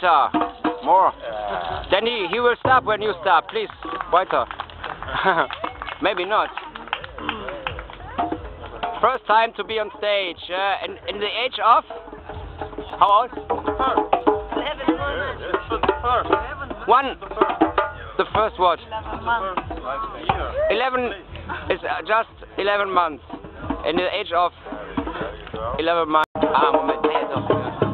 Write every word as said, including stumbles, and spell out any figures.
Weiter. More. Then he, he will stop when you stop. Please, weiter. Maybe not. First time to be on stage. Uh, in, in the age of? How old? One. The first what? Eleven is uh, just eleven months. In the age of eleven months. Ah, Moment.